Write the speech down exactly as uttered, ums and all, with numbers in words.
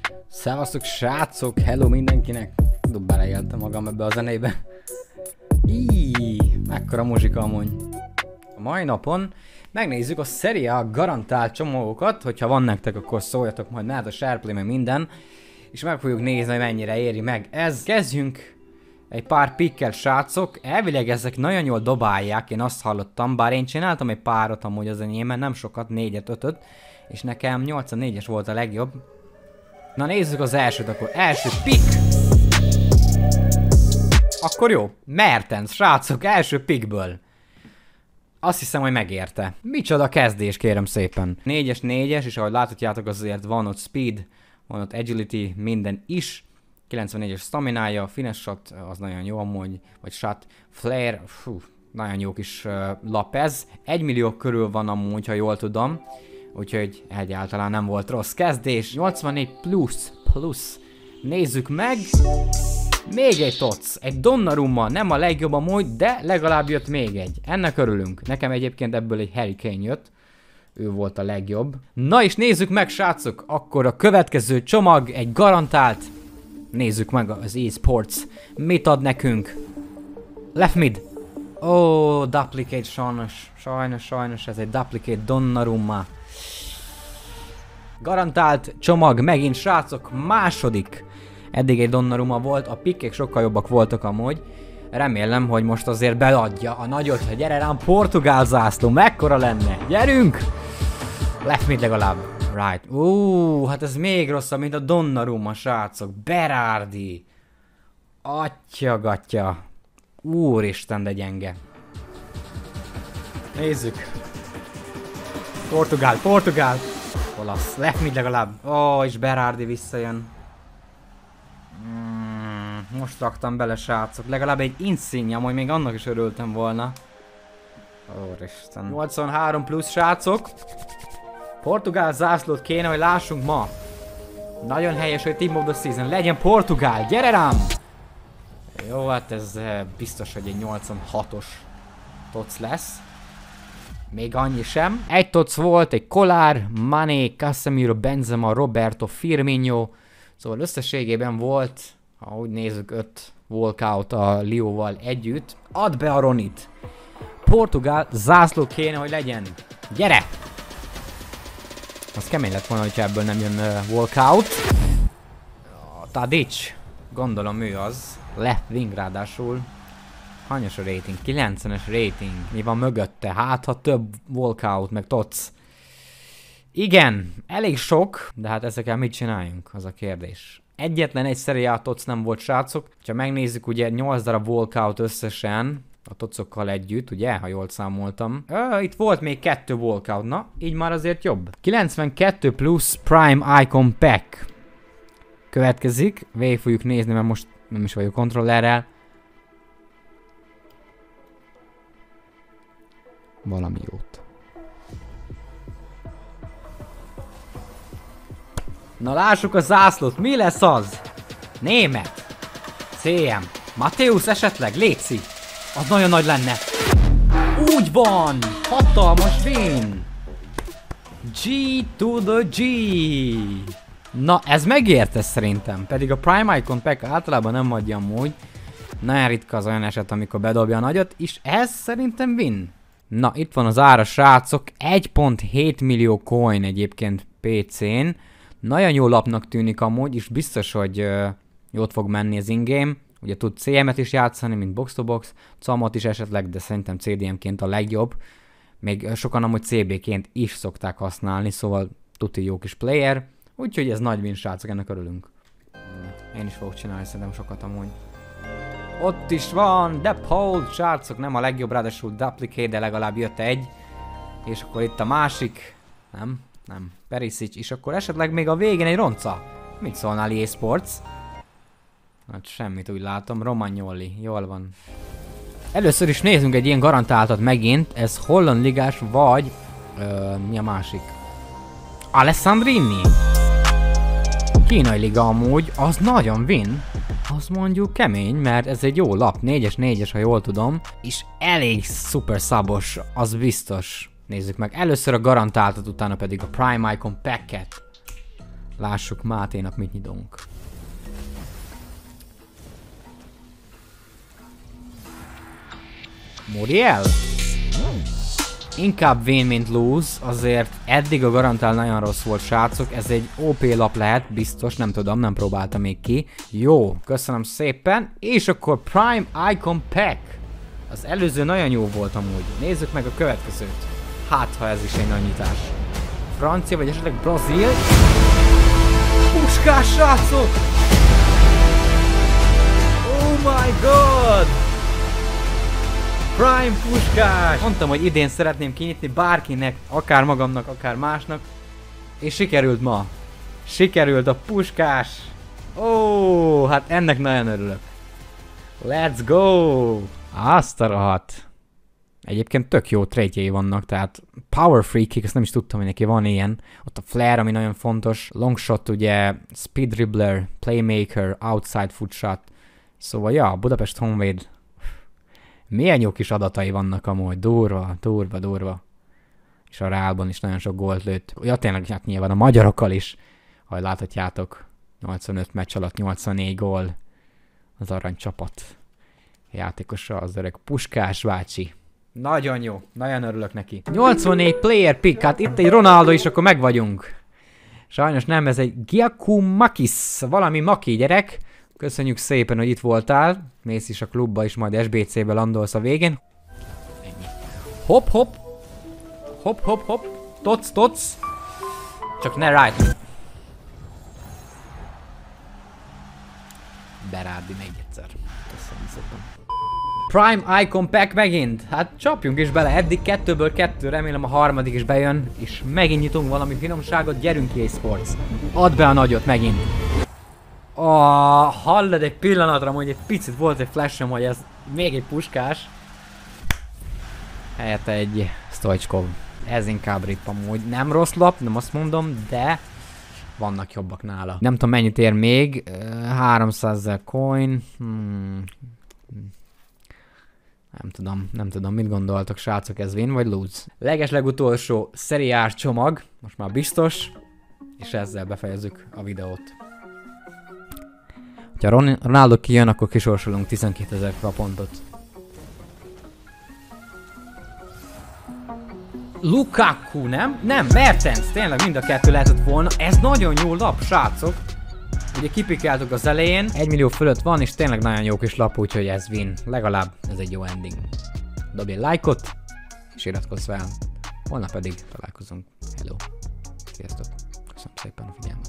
Szevasztok srácok, hello mindenkinek! Beleéltem magam ebbe a zenébe. Íííí, mekkora muzsika amúgy. A mai napon megnézzük a Serie A garantált csomagokat, hogyha van nektek, akkor szóljatok, majd mehet a SharePlay meg minden. És meg fogjuk nézni, hogy mennyire éri meg ez. Kezdjünk egy pár pikkel, srácok. Elvileg ezek nagyon jól dobálják, én azt hallottam, bár én csináltam egy párat amúgy az enyémben, nem sokat, négyet, ötöt. És nekem nyolcvannégyes volt a legjobb. Na nézzük az elsőt akkor. Első pick! Akkor jó. Mertens, srácok, első pickből. Azt hiszem, hogy megérte. Micsoda kezdés, kérem szépen. négyes, négyes, és ahogy láthatjátok, azért van ott speed, van ott agility, minden is. kilencvennégyes staminája, finish shot, az nagyon jó amúgy, vagy shot, flare, fú, nagyon jó kis uh, lap ez. Egy millió körül van amúgy, ha jól tudom. Úgyhogy egyáltalán nem volt rossz kezdés. nyolcvannégy plusz, plusz. Nézzük meg. Még egy toc. Egy Donnarumma, nem a legjobb amúgy, de legalább jött még egy. Ennek örülünk. Nekem egyébként ebből egy Harry Kane jött. Ő volt a legjobb. Na és nézzük meg, srácok. Akkor a következő csomag, egy garantált. Nézzük meg az eSports. Mit ad nekünk? Left mid. Ó, oh, duplicate sajnos. Sajnos, sajnos ez egy duplicate Donnarumma. Garantált csomag megint, srácok, második. Eddig egy Donnarumma volt, a pikkek sokkal jobbak voltak amúgy. Remélem, hogy most azért beadja a nagyot. Gyere rám, portugál zászló, mekkora lenne? Gyerünk! Left mid legalább. Right. Ú, hát ez még rosszabb, mint a Donnarumma, srácok. Berardi. Atyagatja. Úristen, de gyenge. Nézzük. Portugál, Portugál. Olasz, left mid legalább. Ó, oh, és Berardi visszajön. Mm, most raktam bele, srácok. Legalább egy Insigne, majd még annak is örültem volna. Úristen. nyolcvanhárom plusz, srácok. Portugál zászlót kéne, hogy lássunk ma. Nagyon helyes, hogy Team of the Season legyen Portugál. Gyere rám! Jó, hát ez biztos, hogy egy nyolcvanhatos toc lesz. Még annyi sem. Egy toc volt, egy Kolár, Mané, Casemiro, Benzema, Roberto, Firmino. Szóval összességében volt, ha úgy nézzük, öt walkout a Lióval együtt. Add be a Ronit. Portugál zászló kéne, hogy legyen. Gyere! Az kemény lett volna, hogyha ebből nem jön uh, walkout. Tadic. Gondolom ő az. Left wing ráadásul. Hanyas a rating? kilencvenes rating. Mi van mögötte? Hát, ha több walkout, meg toc. Igen, elég sok, de hát ezekkel mit csináljunk? Az a kérdés. Egyetlen egy Serie A toc nem volt, srácok. Ha megnézzük, ugye nyolc darab walkout összesen, a tocokkal együtt, ugye, ha jól számoltam. Ö, itt volt még kettő walkout, na, így már azért jobb. kilencvenkettő plusz Prime Icon Pack. Következik, végig fogjuk nézni, mert most nem is vagyok kontrollerrel. Valami jót. Na lássuk a zászlót, mi lesz az? Német. cé em. Mateusz esetleg, létszik. Az nagyon nagy lenne. Úgy van! Hatalmas win! G to the G! Na, ez megérte szerintem. Pedig a Prime Icon Pack általában nem adja amúgy. Nagyon ritka az olyan eset, amikor bedobja a nagyot, és ez szerintem win. Na, itt van az ára, srácok. egy egész hét millió coin egyébként pé cén. Nagyon jó lapnak tűnik amúgy, és biztos, hogy uh, jót fog menni az in-game. Ugye tud cé em-et is játszani, mint box-to-box, camot is esetleg, de szerintem cé dé em-ként a legjobb. Még sokan amúgy cé bé-ként is szokták használni, szóval tuti jó kis player. Úgyhogy ez nagy win, srácok, ennek örülünk. Én is fogok csinálni szerintem sokat amúgy. Ott is van, de Paul, srácok, nem a legjobb, ráadásul duplicate, de legalább jött egy. És akkor itt a másik, nem, nem, Perisic, és akkor esetleg még a végén egy ronca. Mit szólnál eSports? Hát semmit, úgy látom, Romagnoli, jól van. Először is nézzünk egy ilyen garantáltat megint, ez holland ligás vagy, ö, mi a másik? Alessandrini. Kínai liga amúgy, az nagyon win. Az mondjuk kemény, mert ez egy jó lap, négyes négyes, ha jól tudom. És elég szuper szabos, az biztos. Nézzük meg, először a garantáltat, utána pedig a Prime Icon Packet. Lássuk Máténak mit nyitunk. Muriel? Inkább win, mint lose, azért eddig a garantál nagyon rossz volt, srácok, ez egy ó pé lap lehet, biztos, nem tudom, nem próbáltam még ki. Jó, köszönöm szépen, és akkor Prime Icon Pack. Az előző nagyon jó volt amúgy, nézzük meg a következőt. Hát, ha ez is egy nagy nyitás. Francia, vagy esetleg Brazil. Puskás, srácok! Oh my god! Prime Puskás! Mondtam, hogy idén szeretném kinyitni bárkinek, akár magamnak, akár másnak. És sikerült ma. Sikerült a Puskás! Ó, oh, hát ennek nagyon örülök. Let's go! Azt a rohadt. Egyébként tök jó trade-jei vannak, tehát Power Free Kick, ezt nem is tudtam, hogy neki van ilyen. Ott a Flare, ami nagyon fontos. Longshot ugye, Speed Dribbler, Playmaker, Outside Footshot. Szóval ja, Budapest Honvéd. Milyen jó kis adatai vannak amúgy, durva, durva, durva. És a Reálban is nagyon sok gólt lőtt. Ja, tényleg hát nyilván a magyarokkal is, ahogy láthatjátok, nyolcvanöt meccs alatt nyolcvannégy gól. Az aranycsapat játékosa, az öreg Puskás bácsi. Nagyon jó, nagyon örülök neki. nyolcvannégy player pick, hát itt egy Ronaldo is, akkor meg vagyunk. Sajnos nem, ez egy Giacomakis, valami Maki gyerek. Köszönjük szépen, hogy itt voltál. Mész is a klubba, és majd es bé cé-be landolsz a végén. Ennyi. Hopp, hopp. Hopp, hopp, hopp. Tots, tots. Csak ne right. Berardi még egyszer. Köszönöm szépen. Prime Icon Pack megint. Hát csapjunk is bele. Eddig kettőből kettő. Remélem a harmadik is bejön. És megint nyitunk valami finomságot. Gyerünk ki, Sports. Add be a nagyot megint. Oh, hallod egy pillanatra, hogy egy picit volt egy flashem, hogy ez még egy Puskás. Helyette egy Stoichkov. Ez inkább rip amúgy. Nem rossz lap, nem azt mondom, de vannak jobbak nála. Nem tudom mennyit ér még. háromszázezer coin. Hmm. Nem tudom, nem tudom, mit gondoltok, srácok, ez win vagy lose? Legeslegutolsó szeriás csomag, most már biztos, és ezzel befejezzük a videót. Ha Ronaldo kijön, akkor kisorsolunk tizenkétezer pontot. Lukaku, nem? Nem, Mertens, tényleg mind a kettő lehetett volna. Ez nagyon jó lap, srácok. Ugye kipikeltük az elején, egy millió fölött van, és tényleg nagyon jó kis lap, úgyhogy ez win. Legalább ez egy jó ending. Dobj egy lájkot, és iratkozz fel. Holnap pedig találkozunk. Hello. Sziasztok. Köszönöm szépen a figyelmet.